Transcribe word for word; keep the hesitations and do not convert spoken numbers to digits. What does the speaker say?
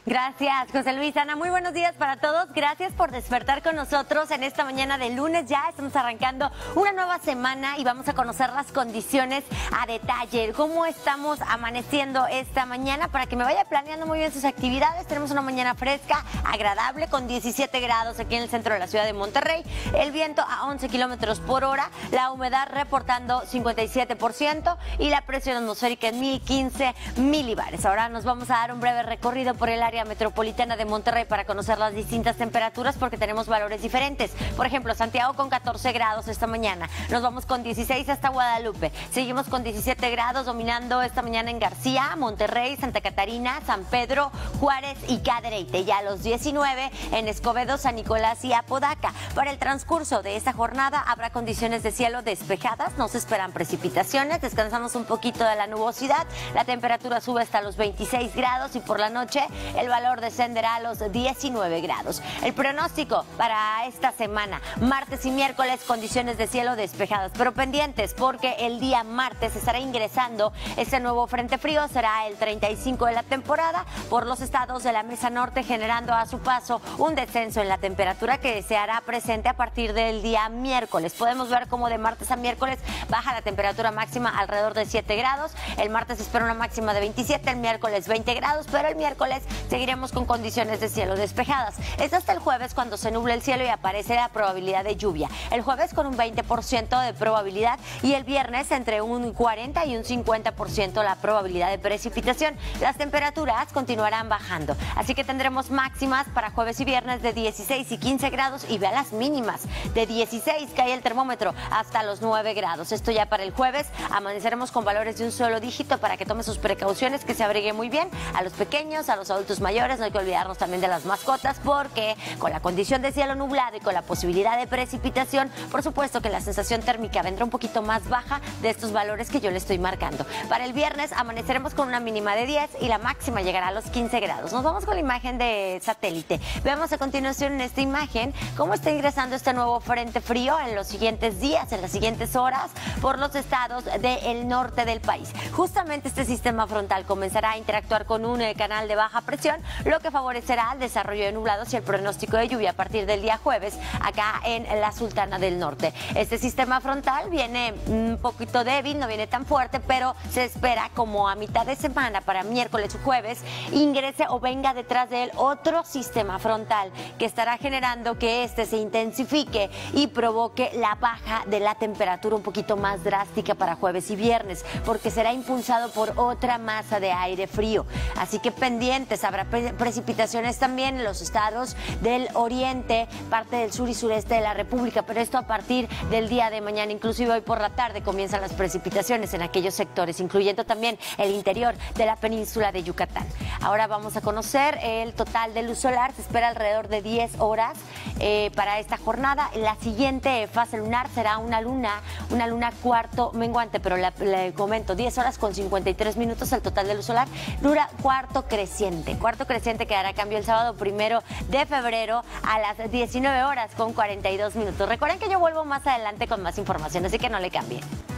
Gracias, José Luis. Ana, muy buenos días para todos. Gracias por despertar con nosotros en esta mañana de lunes. Ya estamos arrancando una nueva semana y vamos a conocer las condiciones a detalle. Cómo estamos amaneciendo esta mañana para que me vaya planeando muy bien sus actividades. Tenemos una mañana fresca, agradable, con diecisiete grados aquí en el centro de la ciudad de Monterrey. El viento a once kilómetros por hora. La humedad reportando cincuenta y siete por ciento y la presión atmosférica en mil quince milibares. Ahora nos vamos a dar un breve recorrido por el área metropolitana de Monterrey para conocer las distintas temperaturas porque tenemos valores diferentes. Por ejemplo, Santiago con catorce grados esta mañana. Nos vamos con dieciséis hasta Guadalupe. Seguimos con diecisiete grados dominando esta mañana en García, Monterrey, Santa Catarina, San Pedro, Juárez y Cadereyte. Ya a los diecinueve en Escobedo, San Nicolás y Apodaca. Para el transcurso de esta jornada habrá condiciones de cielo despejadas. No se esperan precipitaciones. Descansamos un poquito de la nubosidad. La temperatura sube hasta los veintiséis grados y por la noche el valor descenderá a los diecinueve grados. El pronóstico para esta semana, martes y miércoles, condiciones de cielo despejadas, pero pendientes porque el día martes estará ingresando este nuevo frente frío, será el treinta y cinco de la temporada por los estados de la Mesa Norte, generando a su paso un descenso en la temperatura que se hará presente a partir del día miércoles. Podemos ver cómo de martes a miércoles baja la temperatura máxima alrededor de siete grados. El martes se espera una máxima de veintisiete, el miércoles veinte grados, pero el miércoles seguiremos con condiciones de cielo despejadas. Es hasta el jueves cuando se nubla el cielo y aparece la probabilidad de lluvia. El jueves con un veinte por ciento de probabilidad y el viernes entre un cuarenta y un cincuenta por ciento la probabilidad de precipitación. Las temperaturas continuarán bajando, así que tendremos máximas para jueves y viernes de dieciséis y quince grados y vea las mínimas. De dieciséis cae el termómetro hasta los nueve grados. Esto ya para el jueves. Amaneceremos con valores de un solo dígito para que tome sus precauciones, que se abrigue muy bien a los pequeños, a los adultos mayores. No hay que olvidarnos también de las mascotas porque con la condición de cielo nublado y con la posibilidad de precipitación, por supuesto que la sensación térmica vendrá un poquito más baja de estos valores que yo le estoy marcando. Para el viernes amaneceremos con una mínima de diez y la máxima llegará a los quince grados. Nos vamos con la imagen de satélite. Veamos a continuación en esta imagen cómo está ingresando este nuevo frente frío en los siguientes días, en las siguientes horas, por los estados del norte del país. Justamente este sistema frontal comenzará a interactuar con un eh, canal de baja presión, lo que favorecerá el desarrollo de nublados y el pronóstico de lluvia a partir del día jueves acá en la Sultana del Norte. Este sistema frontal viene un poquito débil, no viene tan fuerte, pero se espera como a mitad de semana, para miércoles o jueves, ingrese o venga detrás de él otro sistema frontal que estará generando que este se intensifique y provoque la baja de la temperatura un poquito más drástica para jueves y viernes, porque será impulsado por otra masa de aire frío. Así que pendientes, habrá pre precipitaciones también en los estados del oriente, parte del sur y sureste de la República, pero esto a partir del día de mañana. Inclusive hoy por la tarde comienzan las precipitaciones en aquellos sectores, incluyendo también el interior de la península de Yucatán. Ahora vamos a conocer el total de luz solar. Se espera alrededor de diez horas eh, para esta jornada. La siguiente fase lunar será una luna, una luna cuarto menguante, pero le, le comento, diez horas con cincuenta y tres minutos el total de luz solar. Dura cuarto creciente. Cuarto creciente que hará cambio el sábado primero de febrero a las diecinueve horas con cuarenta y dos minutos. Recuerden que yo vuelvo más adelante con más información, así que no le cambien.